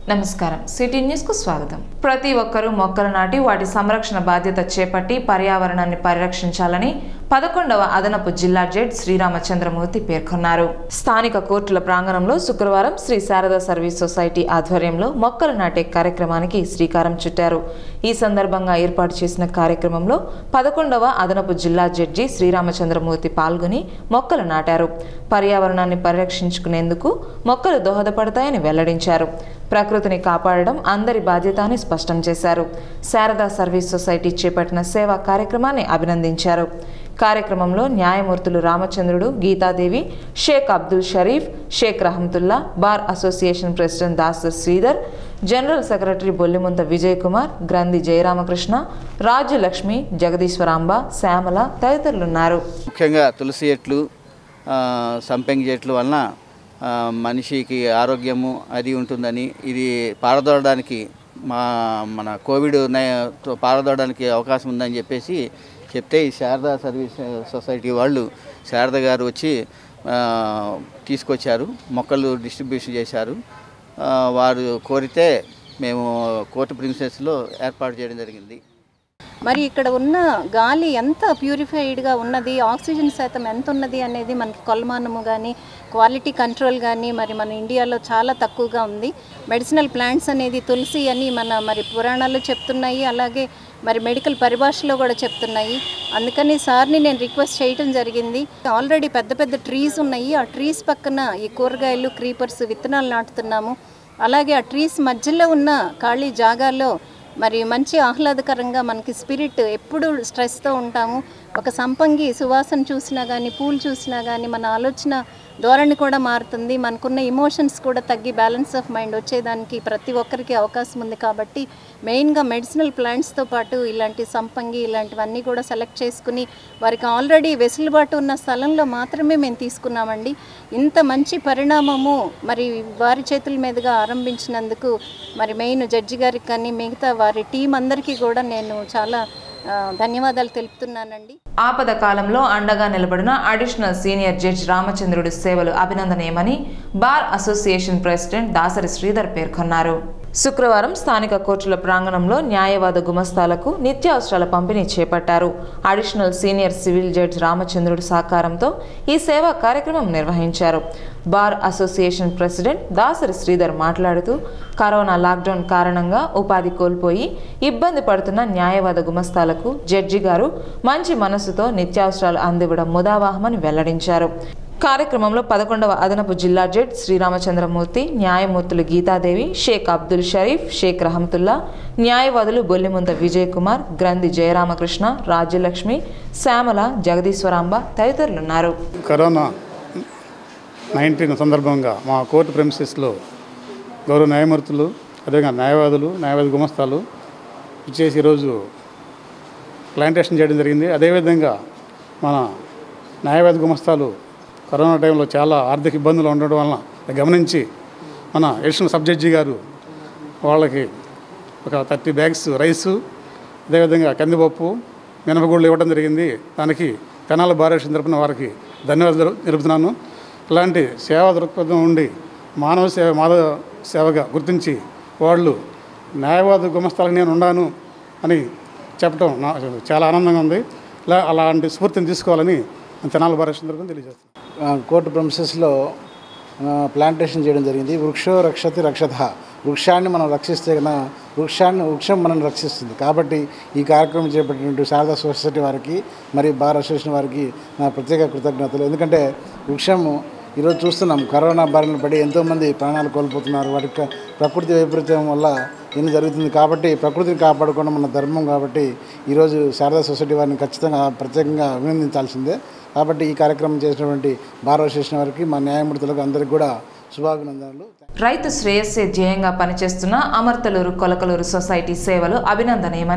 నమస్కారం city news కు స్వాగతం. ప్రతి ఒక్కరూ మొక్కలు నాటి వాటి సంరక్షణ బాధ్యత చేపట్టి పర్యావరణాన్ని పరిరక్షించాలని 11వ అదనపు జిల్లా జడ్జి శ్రీరామచంద్రమూర్తి పేర్కొన్నారు. స్థానిక కోర్టుల ప్రాంగణంలో శుక్రవారం శ్రీ శారదా సర్వీస్ సొసైటీ ఆధ్వర్యంలో మొక్కలు నాటే కార్యక్రమానికి శ్రీకారం చుట్టారు. ఈ సందర్భంగా ఏర్పాటు చేసిన కార్యక్రమంలో 11వ అదనపు జిల్లా జడ్జి శ్రీరామచంద్రమూర్తి పాల్గొని మొక్కలు నాటారు. పర్యావరణాన్ని పరిరక్షించుకునేందుకు మొక్కలు దోహదపడతాయని వెల్లడించారు. ప్రకృతిని కాపాడడం అందరి బాధ్యత అని స్పష్టం చేశారు. శారదా సర్వీస్ సొసైటీ చేపట్టిన సేవా కార్యక్రమాన్ని అభినందించారు. కార్యక్రమంలో న్యాయమూర్తులు Ramachandrudu, Geethadevi, Shaik Abdul Sharif, Shaik Rahamathulla, bar association president Dasar Sridhar, general secretary Bollimuntha Vijay Kumar, Granthi Jayaramakrishna, Rajyalakshmi, Jagadeeswaramba, Shyamala తదితరులున్నారు. ముఖ్యంగా తులసి చెట్లు, సంపెంగి చెట్లు వలన మనిషికి ఆరోగ్యము అది ఉంటుందని, ఇది పారదోడడానికి మన కోవిడ్ పారదోడడానికి అవకాశం ఉందని చెప్పేసి చెప్తే ఈ శారదా సర్వీస్ సొసైటీ వాళ్ళు శారద గారు వచ్చి తీసుకొచ్చారు, మొక్కలు డిస్ట్రిబ్యూషన్ చేశారు. వారు కోరితే మేము కోర్టు ప్రిన్సెస్లో ఏర్పాటు చేయడం జరిగింది. మరి ఇక్కడ ఉన్న గాలి ఎంత ప్యూరిఫైడ్గా ఉన్నది, ఆక్సిజన్ శాతం ఎంత ఉన్నది అనేది మనకి కొలమానము కానీ క్వాలిటీ కంట్రోల్ కానీ మరి మన ఇండియాలో చాలా తక్కువగా ఉంది. మెడిసినల్ ప్లాంట్స్ అనేది తులసి అని మరి పురాణాలు చెప్తున్నాయి, అలాగే మరి మెడికల్ పరిభాషలో కూడా చెప్తున్నాయి. అందుకని సార్ని నేను రిక్వెస్ట్ చేయటం జరిగింది. ఆల్రెడీ పెద్ద పెద్ద ట్రీస్ ఉన్నాయి, ఆ ట్రీస్ పక్కన ఈ కూరగాయలు, క్రీపర్స్ విత్తనాలు నాటుతున్నాము. అలాగే ఆ ట్రీస్ మధ్యలో ఉన్న ఖాళీ జాగాల్లో మరి మంచి ఆహ్లాదకరంగా మనకి స్పిరిట్, ఎప్పుడు స్ట్రెస్తో ఉంటాము, ఒక సంపంగి సువాసన చూసినా కానీ, పూలు చూసినా కానీ మన ఆలోచన ధోరణి కూడా మారుతుంది. మనకున్న ఎమోషన్స్ కూడా తగ్గి బ్యాలెన్స్ ఆఫ్ మైండ్ వచ్చేదానికి ప్రతి ఒక్కరికి అవకాశం ఉంది. కాబట్టి మెయిన్గా మెడిసినల్ ప్లాంట్స్తో పాటు ఇలాంటి సంపంగి ఇలాంటివన్నీ కూడా సెలెక్ట్ చేసుకుని వారికి ఆల్రెడీ వెసులుబాటు ఉన్న స్థలంలో మాత్రమే మేము తీసుకున్నామండి. ఇంత మంచి పరిణామము మరి వారి చేతుల మీదుగా ఆరంభించినందుకు మరి మెయిన్ జడ్జి గారికి కానీ మిగతా వారి టీం అందరికీ కూడా నేను చాలా ధన్యవాదాలు తెలుపుతున్నానండి. ఆపద కాలంలో అండగా నిలబడిన అడిషనల్ సీనియర్ జడ్జి రామచంద్రుడి సేవలు అభినందనీయమని bar association president Dasari Sridhar పేర్కొన్నారు. శుక్రవారం స్థానిక కోర్టుల ప్రాంగణంలో న్యాయవాద గుమస్తాలకు నిత్యావసరాల పంపిణీ చేపట్టారు. అడిషనల్ సీనియర్ సివిల్ జడ్జి రామచంద్రుడి సహకారంతో ఈ సేవా కార్యక్రమం నిర్వహించారు. Bar association president Dasari Sridhar మాట్లాడుతూ, కరోనా లాక్డౌన్ కారణంగా ఉపాధి కోల్పోయి ఇబ్బంది పడుతున్న న్యాయవాద గుమస్తాలకు జడ్జి గారు మంచి మనస్సుతో నిత్యావసరాలు అందివ్వడం ముదావాహమని వెల్లడించారు. కార్యక్రమంలో 11వ అదనపు జిల్లా జడ్జి శ్రీరామచంద్రమూర్తి, న్యాయమూర్తులు గీతాదేవి, షేక్ అబ్దుల్ షరీఫ్, షేక్ రహమతుల్లా, న్యాయవాదులు బొల్లిముంత విజయ్ కుమార్, గ్రంథి జయరామకృష్ణ, రాజ్యలక్ష్మి, శ్యామల, జగదీశ్వరాంబ తదితరులున్నారు. కరోనా 19 సందర్భంగా మా కోర్టు ప్రెమిసెస్లో గౌరవ న్యాయమూర్తులు, అదేవిధంగా న్యాయవాద గుమస్తాలు ఇచ్చేసి ఈరోజు ప్లాంటేషన్ చేయడం జరిగింది. అదేవిధంగా మన న్యాయవాద గుమస్తాలు కరోనా టైంలో చాలా ఆర్థిక ఇబ్బందులు ఉండడం వలన గమనించి మన అడిషనల్ సబ్ జడ్జి గారు వాళ్ళకి ఒక 30 బ్యాగ్స్ రైసు, అదేవిధంగా కందిపప్పు, మినపగుళ్ళు ఇవ్వడం జరిగింది. దానికి తెనాలి బార్ అసోసియేషన్ తరపున వారికి ధన్యవాదాలు తెలుపుతున్నాను. ఇలాంటి సేవా దృక్పథం ఉండి మానవ సేవగా గుర్తించి వాళ్ళు న్యాయవాద గుమస్తాలకు నేను ఉన్నాను అని చెప్పడం నాకు చాలా ఆనందంగా ఉంది. అలాంటి స్ఫూర్తిని తీసుకోవాలని తెనాలి బార్ అసోసియేషన్ తరపున తెలియజేస్తాను. కోర్టు ప్రెమిసెస్లో ప్లాంటేషన్ చేయడం జరిగింది. వృక్షో రక్షతి రక్షత, వృక్షాన్ని మనం రక్షిస్తే కన్నా వృక్షం మనల్ని రక్షిస్తుంది. కాబట్టి ఈ కార్యక్రమం చేపట్టినటువంటి శారదా సొసైటీ వారికి మరియు బార్ అసోసియేషన్ వారికి నా ప్రత్యేక కృతజ్ఞతలు. ఎందుకంటే వృక్షము ఈరోజు చూస్తున్నాం, కరోనా బారిన పడి ఎంతోమంది ప్రాణాలు కోల్పోతున్నారు. వాటికి ప్రకృతి వైపరీత్యం వల్ల ఎన్ని జరుగుతుంది. కాబట్టి ప్రకృతిని కాపాడుకోవడం మన ధర్మం. కాబట్టి ఈరోజు శారదా సొసైటీ వారిని ఖచ్చితంగా ప్రత్యేకంగా అభినందించాల్సిందే. కాబట్టి ఈ కార్యక్రమం చేసినటువంటి బార్ అసోసియేషన్ వారికి, మా న్యాయమూర్తులకు అందరికీ కూడా శుభాభినందనలు. రైతు శ్రేయస్సే ధ్యేయంగా పనిచేస్తున్న అమర్తలూరు కొలకలూరు సొసైటీ సేవలు అభినందనీయమని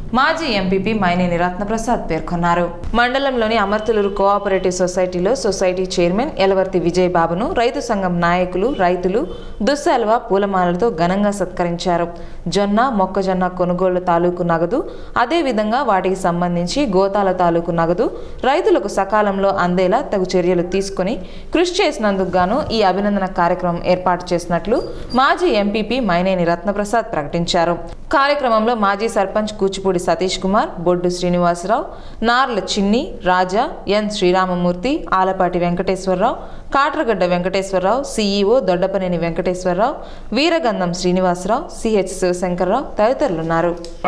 మాజీ ఎంపీపీ మైనేని రత్నప్రసాద్ పేర్కొన్నారు. మండలంలోని అమర్తులూరు కోఆపరేటివ్ సొసైటీలో సొసైటీ చైర్మన్ ఎలవర్తి విజయ్ బాబును రైతు సంఘం నాయకులు, రైతులు దుస్సాల్వ పూలమాలలతో ఘనంగా సత్కరించారు. జొన్న, మొక్కజొన్న కొనుగోళ్ల తాలూకు నగదు, అదేవిధంగా వాటికి సంబంధించి గోతాల తాలూకు నగదు రైతులకు సకాలంలో అందేలా తగు చర్యలు తీసుకుని కృషి చేసినందుకు గాను ఈ అభినందన కార్యక్రమం ఏర్పాటు చేసినట్లు మాజీ ఎంపీపీ మైనేని రత్నప్రసాద్ ప్రకటించారు. కార్యక్రమంలో మాజీ సర్పంచ్ కూచిపూడి సతీష్ కుమార్, బొడ్డు Srinivasarao, Narla Chinni, Raja, N Sriramamurthy, Alapati Venkateswararao, Katragadda Venkateswararao, CEO Doddapaneni Venkateswararao, Veeragandham Srinivasarao, CH Sivasankarrao తదితరులున్నారు.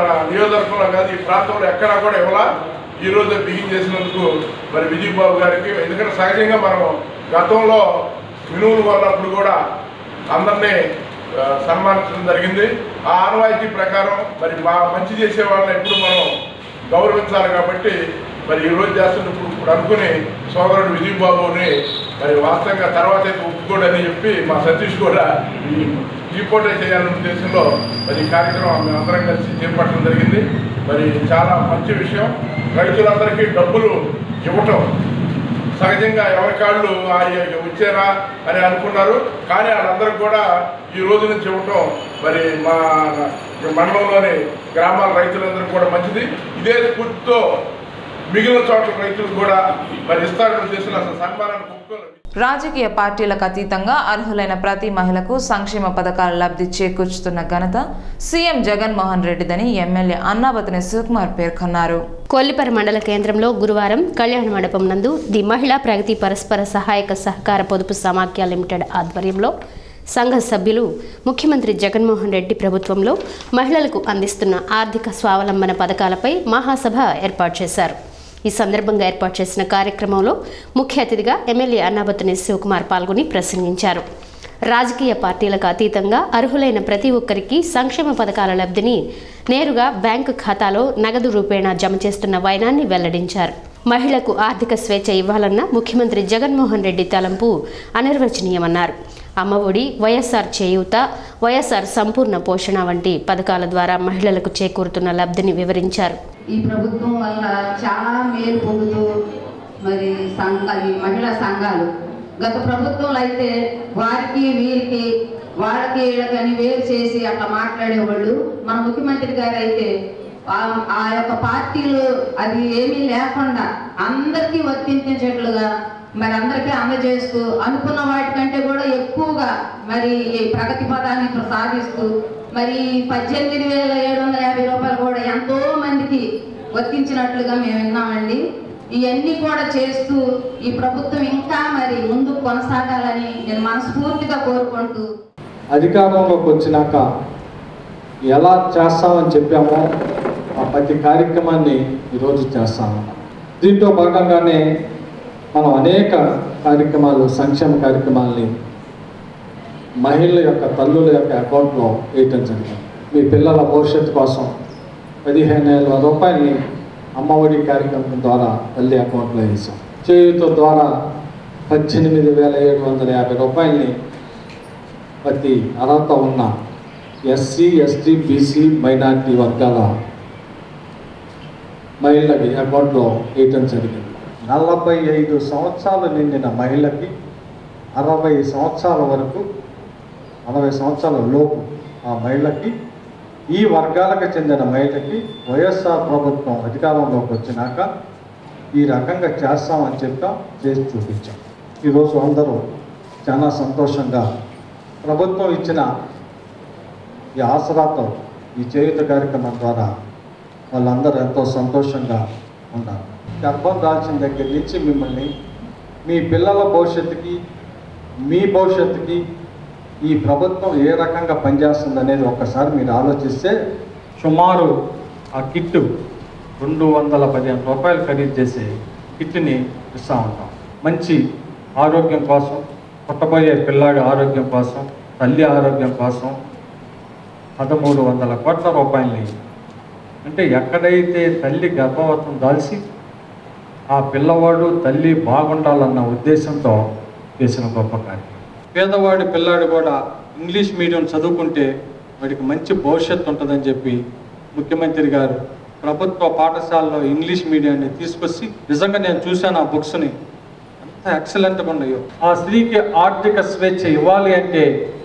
ఈ రోజు బిగిన్ చేసినందుకు మరి విజయ్ బాబు గారికి, ఎందుకంటే సహజంగా మనం గతంలో వినువులు కొన్నప్పుడు కూడా అందరినీ సన్మానించడం జరిగింది. ఆ ఆనవాయితీ ప్రకారం మరి మంచి చేసే వాళ్ళని ఎప్పుడు మనం గౌరవించాలి కాబట్టి మరి ఈరోజు చేస్తున్నప్పుడు ఇప్పుడు అనుకుని సోదరుడు విజయ్ బాబుని మరి వాస్తవంగా తర్వాత అయితే ఒప్పుకోడని చెప్పి మా సతీష్ కూడా రిపోర్టే చేయాలనే ఉద్దేశంలో మరి ఈ కార్యక్రమం మేమందరం కలిసి చేపట్టడం జరిగింది. మరి చాలా మంచి విషయం. రైతులందరికీ డబ్బులు ఇవ్వటం సహజంగా ఎవరికాళ్ళు వచ్చారా అని అనుకున్నారు, కానీ వాళ్ళందరికీ కూడా ఈ రోజు నుంచి ఇవ్వటం మరి మా మండలంలోని గ్రామాల రైతులందరికీ కూడా మంచిది. ఇదే స్ఫూర్తితో మిగిలిన చోట్ల రైతులు కూడా మరి ఇస్తారని ఉద్దేశంలో అసలు సన్మానాన్ని ఒప్పుకోలేదు. రాజకీయ పార్టీలకు అతీతంగా అర్హులైన ప్రతి మహిళకు సంక్షేమ పథకాల లబ్ధి చేకూర్చుతున్న ఘనత సీఎం జగన్మోహన్ రెడ్డిదని ఎమ్మెల్యే అన్నాబతిని శివకుమార్ పేర్కొన్నారు. కొల్లిపర మండల కేంద్రంలో గురువారం కళ్యాణ మండపం నందు ది మహిళా ప్రగతి పరస్పర సహాయక సహకార పొదుపు సమాఖ్య లిమిటెడ్ ఆధ్వర్యంలో సంఘ సభ్యులు ముఖ్యమంత్రి జగన్మోహన్ రెడ్డి ప్రభుత్వంలో మహిళలకు అందిస్తున్న ఆర్థిక స్వావలంబన పథకాలపై మహాసభ ఏర్పాటు చేశారు. ఈ సందర్భంగా ఏర్పాటు చేసిన కార్యక్రమంలో ముఖ్య అతిథిగా ఎమ్మెల్యే అన్నాబతిని శివకుమార్ పాల్గొని ప్రసంగించారు. రాజకీయ పార్టీలకు అతీతంగా అర్హులైన ప్రతి ఒక్కరికి సంక్షేమ పథకాల లబ్ధిని నేరుగా బ్యాంకు ఖాతాలో నగదు రూపేణా జమ చేస్తున్న వైనాన్ని వెల్లడించారు. మహిళకు ఆర్థిక స్వేచ్ఛ ఇవ్వాలన్న ముఖ్యమంత్రి జగన్మోహన్ రెడ్డి తలంపు అనిర్వచనీయమన్నారు. అమ్మఒడి, వైఎస్ఆర్ చేయూత, వైఎస్ఆర్ సంపూర్ణ పోషణ వంటి పథకాల ద్వారా మహిళలకు చేకూరుతున్న లబ్ధిని వివరించారు. ఈ ప్రభుత్వం వల్ల చాలా మేలు పొందుతూ మరి మహిళా సంఘాలు గత ప్రభుత్వంలో అయితే వారికి వీరికి వాళ్ళకి వీళ్ళకని వేరు చేసి అట్లా మాట్లాడేవాళ్ళు. మన ముఖ్యమంత్రి గారు అయితే ఆ యొక్క పార్టీలు అది ఏమీ లేకుండా అందరికీ వర్తించేట్లుగా మరి అందరికీ అందజేస్తూ అనుకున్న వాటికంటే కూడా ఎక్కువగా మరి ఈ ప్రగతి పదాన్ని సాధిస్తూ మరి 18,750 రూపాయలు కూడా ఎంతో మందికి వర్తించినట్లుగా మేము విన్నామండి. ఇవన్నీ కూడా చేస్తూ ఈ ప్రభుత్వం ఇంకా మరి ముందుకు కొనసాగాలని నేను మనస్ఫూర్తిగా కోరుకుంటూ అధికారంలోకి వచ్చినాక ఎలా చేస్తామని చెప్పామో ఆ ప్రతి కార్యక్రమాన్ని ఈరోజు చేస్తాము. దీంట్లో భాగంగానే మనం అనేక కార్యక్రమాలు, సంక్షేమ కార్యక్రమాలని మహిళల యొక్క తల్లుల యొక్క అకౌంట్లో వేయటం జరిగింది. మీ పిల్లల భవిష్యత్తు కోసం 15,000 రూపాయలని అమ్మఒడి కార్యక్రమం ద్వారా తల్లి అకౌంట్లో వేసాం. చేయూత ద్వారా 18,750 రూపాయలని ప్రతి అర్హత ఉన్న ఎస్సీ, ఎస్టీ, బీసీ, మైనారిటీ వర్గాల మహిళలకి అకౌంట్లో వేయటం జరిగింది. 45 సంవత్సరాలు నిండిన మహిళకి 60 సంవత్సరాల వరకు 60 సంవత్సరాల లోపు ఆ మహిళకి, ఈ వర్గాలకు చెందిన మహిళకి వైఎస్ఆర్ ప్రభుత్వం అధికారంలోకి వచ్చినాక ఈ రకంగా చేస్తామని చెప్పాం, చేసి చూపించాం. ఈరోజు అందరూ చాలా సంతోషంగా ప్రభుత్వం ఇచ్చిన ఈ ఆసరాతో, ఈ చేయూత కార్యక్రమం ద్వారా వాళ్ళందరూ ఎంతో సంతోషంగా ఉన్నారు. గర్భం దాల్చిన దగ్గర నుంచి మిమ్మల్ని మీ పిల్లల భవిష్యత్తుకి, మీ భవిష్యత్తుకి ఈ ప్రభుత్వం ఏ రకంగా పనిచేస్తుంది అనేది ఒక్కసారి మీరు ఆలోచిస్తే సుమారు ఆ కిట్టు 215 రూపాయలు ఖరీదు చేసే కిట్ని ఇస్తూ ఉంటాం. మంచి ఆరోగ్యం కోసం, పుట్టబోయే పిల్లాడి ఆరోగ్యం కోసం, తల్లి ఆరోగ్యం కోసం 1300 కోట్ల రూపాయలని, అంటే ఎక్కడైతే తల్లి గర్భవతం దాల్చి ఆ పిల్లవాడు తల్లి బాగుండాలన్న ఉద్దేశంతో చేసిన గొప్ప కార్యం. పేదవాడి పిల్లాడు కూడా ఇంగ్లీష్ మీడియం చదువుకుంటే వాడికి మంచి భవిష్యత్తు ఉంటుందని చెప్పి ముఖ్యమంత్రి గారు ప్రభుత్వ పాఠశాలలో ఇంగ్లీష్ మీడియాన్ని తీసుకొచ్చి నిజంగా నేను చూశాను ఆ బుక్స్ని, ఎంత ఎక్సలెంట్గా ఉన్నాయో. ఆ స్త్రీకి ఆర్థిక స్వేచ్ఛ ఇవ్వాలి అంటే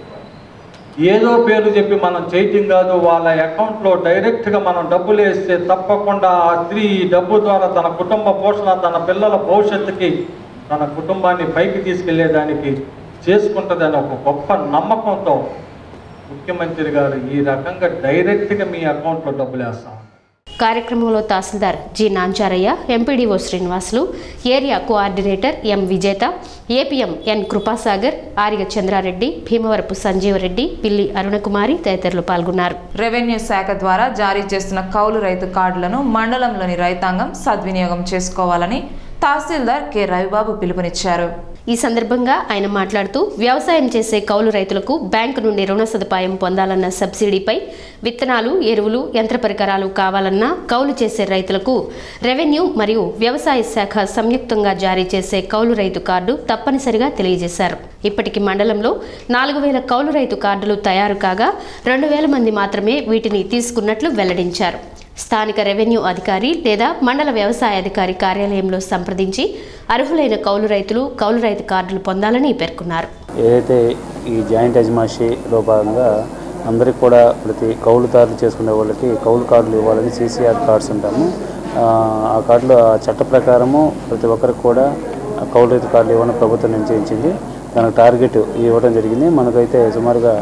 ఏదో పేరు చెప్పి మనం చేయటం కాదు, వాళ్ళ అకౌంట్లో డైరెక్ట్గా మనం డబ్బులు వేస్తే తప్పకుండా ఆ స్త్రీ ఈ డబ్బు ద్వారా తన కుటుంబ పోషణ, తన పిల్లల భవిష్యత్తుకి, తన కుటుంబాన్ని పైకి తీసుకెళ్లేదానికి చేసుకుంటుందని ఒక గొప్ప నమ్మకంతో ముఖ్యమంత్రి గారు ఈ రకంగా డైరెక్ట్గా మీ అకౌంట్లో డబ్బులు వేస్తాం. కార్యక్రమంలో tahsildar G Nancharaiah, MPDO Srinivasulu, area coordinator M Vijetha, APM N Krupasagar, Arya Chandrareddy, Bhimavarapu Sanjeevareddy, Pilli Arunakumari తదితరులు పాల్గొన్నారు. రెవెన్యూ శాఖ ద్వారా జారీ చేస్తున్న కౌలు రైతు కార్డులను మండలంలోని రైతాంగం సద్వినియోగం చేసుకోవాలని తహసీల్దార్ కె రవిబాబు పిలుపునిచ్చారు. ఈ సందర్భంగా ఆయన మాట్లాడుతూ వ్యవసాయం చేసే కౌలు రైతులకు బ్యాంకు నుండి రుణ సదుపాయం పొందాలన్న సబ్సిడీపై విత్తనాలు, ఎరువులు, యంత్ర పరికరాలు కావాలన్నా కౌలు చేసే రైతులకు రెవెన్యూ మరియు వ్యవసాయ శాఖ సంయుక్తంగా జారీ చేసే కౌలు రైతు కార్డు తప్పనిసరిగా తెలియజేశారు. ఇప్పటికి మండలంలో 4000 కౌలు రైతు కార్డులు తయారు కాగా 2000 మంది మాత్రమే వీటిని తీసుకున్నట్లు వెల్లడించారు. స్థానిక రెవెన్యూ అధికారి లేదా మండల వ్యవసాయ అధికారి కార్యాలయంలో సంప్రదించి అర్హులైన కౌలు రైతులు కౌలు రైతు కార్డులు పొందాలని పేర్కొన్నారు. ఏదైతే ఈ జాయింట్ యజమానిలో భాగంగా అందరికీ కూడా ప్రతి కౌలుదారులు చేసుకునే వాళ్ళకి కౌలు కార్డులు ఇవ్వాలని CCR కార్డ్స్ అంటాము. ఆ కార్డులు ఆ చట్ట ప్రకారము ప్రతి ఒక్కరికి కూడా కౌలు రైతు కార్డులు ఇవ్వాలని ప్రభుత్వం నిశ్చయించింది. దానికి టార్గెట్ ఇవ్వడం జరిగింది. మనకైతే సుమారుగా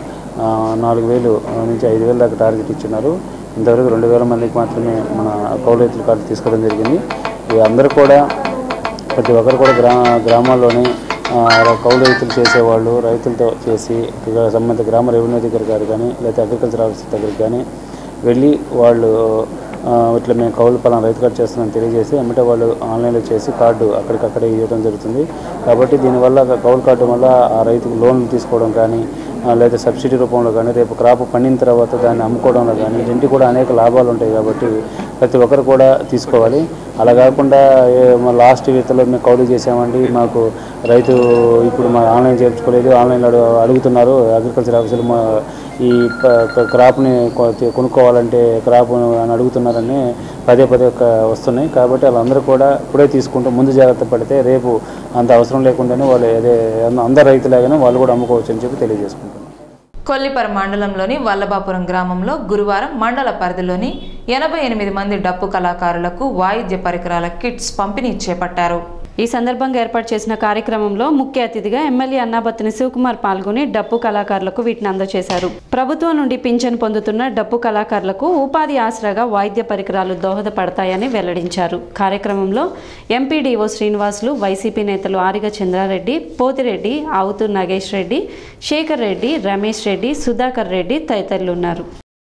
4000 నుంచి 5000 దాకా టార్గెట్ ఇచ్చినారు. ఇంతవరకు 2000 మందికి మాత్రమే మన కౌలు రైతుల కార్డు తీసుకోవడం జరిగింది. అందరూ కూడా ప్రతి ఒక్కరు కూడా గ్రామాల్లోని కౌలు రైతులు చేసేవాళ్ళు రైతులతో చేసి సంబంధిత గ్రామ రెవెన్యూ దగ్గర కానీ లేదా అగ్రికల్చర్ ఆఫీసర్ దగ్గరికి కానీ వెళ్ళి వాళ్ళు ఇట్లా మేము కౌలు పలానా రైతు కార్డు చేస్తున్నామని తెలియజేసి వెంటనే వాళ్ళు ఆన్లైన్లో చేసి కార్డు అక్కడికక్కడే ఇవ్వడం జరుగుతుంది. కాబట్టి దీనివల్ల కౌలు కార్డు వల్ల ఆ రైతుకు లోన్లు తీసుకోవడం కానీ లేదా సబ్సిడీ రూపంలో కానీ రేపు క్రాప్ పండిన తర్వాత దాన్ని అమ్ముకోవడంలో కానీ ఇంటికి కూడా అనేక లాభాలు ఉంటాయి. కాబట్టి ప్రతి ఒక్కరు కూడా తీసుకోవాలి. అలా కాకుండా లాస్ట్ విడతలో మేము కౌలు చేసామండి, మాకు రైతు ఇప్పుడు మా ఆన్లైన్ చేర్చుకోలేదు, ఆన్లైన్లో అడుగుతున్నారు అగ్రికల్చర్ ఆఫీసులు ఈ క్రాప్ని కొనుక్కోవాలంటే క్రాప్ అని అడుగుతున్నారని పదే వస్తున్నాయి. కాబట్టి వాళ్ళందరూ కూడా ఇప్పుడే తీసుకుంటూ ముందు జాగ్రత్త పడితే రేపు అంత అవసరం లేకుండానే వాళ్ళు అదే అందరు రైతులాగానే వాళ్ళు కూడా అమ్ముకోవచ్చు అని చెప్పి తెలియజేసుకుంటున్నారు. కొల్లిపర మండలంలోని వల్లభాపురం గ్రామంలో గురువారం మండల పరిధిలోని 88 మంది డప్పు కళాకారులకు వాయిద్య పరికరాల కిట్స్ పంపిణీ చేపట్టారు. ఈ సందర్భంగా ఏర్పాటు చేసిన కార్యక్రమంలో ముఖ్య అతిథిగా ఎమ్మెల్యే అన్నాబత్తిని శివకుమార్ పాల్గొని డప్పు కళాకారులకు వీటిని అందజేశారు. ప్రభుత్వం నుండి పింఛను పొందుతున్న డప్పు కళాకారులకు ఉపాధి ఆసరాగా వాయిద్య పరికరాలు దోహదపడతాయని వెల్లడించారు. కార్యక్రమంలో ఎంపీడీఓ శ్రీనివాసులు, వైసీపీ నేతలు ఆరిగ చంద్రారెడ్డి, పోతిరెడ్డి, ఆవుతూ నాగేష్ రెడ్డి, శేఖర్ రెడ్డి, రమేష్ రెడ్డి, సుధాకర్ రెడ్డి తదితరులు ఉన్నారు.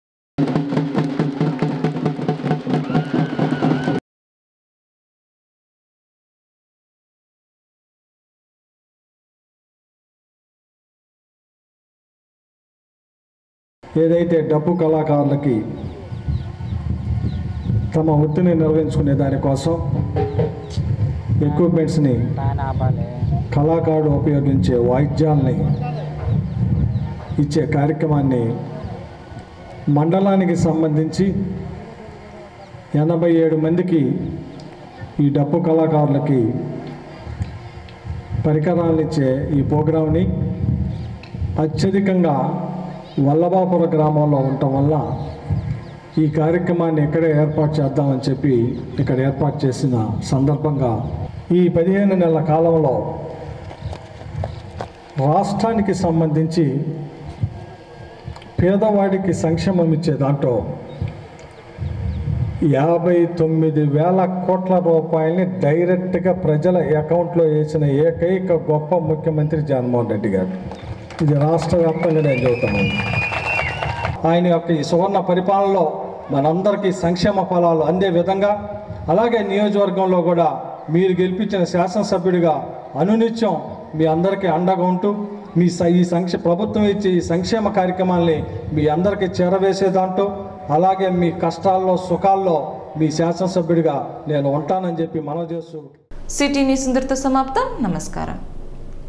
ఏదైతే డప్పు కళాకారులకి తమ వృత్తిని నిర్వహించుకునే దానికోసం ఎక్విప్మెంట్స్ని కళాకారుడు ఉపయోగించే వాయిద్యాలని ఇచ్చే కార్యక్రమాన్ని మండలానికి సంబంధించి 87 మందికి ఈ డప్పు కళాకారులకి పరికరాలను ఇచ్చే ఈ ప్రోగ్రాంని అత్యధికంగా వల్లభాపురం గ్రామంలో ఉండటం వల్ల ఈ కార్యక్రమాన్ని ఇక్కడే ఏర్పాటు చేద్దామని చెప్పి ఇక్కడ ఏర్పాటు చేసిన సందర్భంగా ఈ 15 నెలల కాలంలో రాష్ట్రానికి సంబంధించి పేదవాడికి సంక్షేమం ఇచ్చే దాంట్లో 59,000 కోట్ల రూపాయలని డైరెక్ట్గా ప్రజల అకౌంట్లో వేసిన ఏకైక గొప్ప ముఖ్యమంత్రి జగన్మోహన్ రెడ్డి గారు. ఇది రాష్ట్ర వ్యాప్తంగా నేను చెబుతాను. ఆయన యొక్క ఈ సువర్ణ పరిపాలనలో మనందరికీ సంక్షేమ ఫలాలు అందే విధంగా, అలాగే నియోజకవర్గంలో కూడా మీరు గెలిపించిన శాసనసభ్యుడిగా అనునిత్యం మీ అందరికీ అండగా ఉంటూ మీ ప్రభుత్వం ఇచ్చే ఈ సంక్షేమ కార్యక్రమాల్ని మీ అందరికీ చేరవేసే దాంట్లో, అలాగే మీ కష్టాల్లో సుఖాల్లో మీ శాసనసభ్యుడిగా నేను ఉంటానని చెప్పి మనవి చేస్తూ సిటీ న్యూస్ ఇంతటితో సమాప్తం. నమస్కారం.